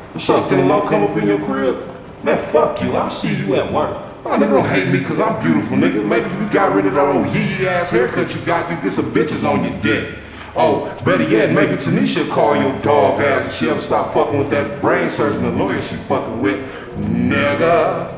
Something long come up in your crib? Man, fuck you. I'll see you at work. Oh, nigga, don't hate me cause I'm beautiful, nigga. Maybe you got rid of that old yee ass haircut you got, you get some bitches on your dick. Oh, better yet, maybe Tanisha call your dog ass and she'll stop fucking with that brain surgeon, the lawyer she fucking with. Nigga.